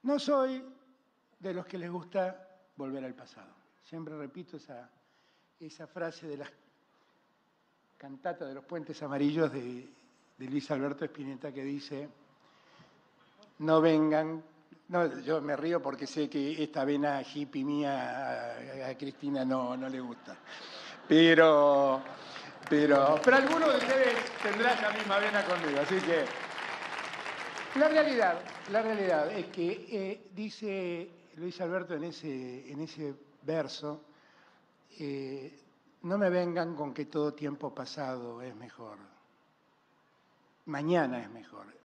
No soy de los que les gusta volver al pasado. Siempre repito esa frase de la cantata de los Puentes Amarillos de Luis Alberto Spinetta que dice, no vengan, no, yo me río porque sé que esta vena hippie mía a Cristina no le gusta, pero alguno de ustedes tendrá esa misma vena conmigo, así que la realidad es que dice Luis Alberto en ese verso, no me vengan con que todo tiempo pasado es mejor. Mañana es mejor.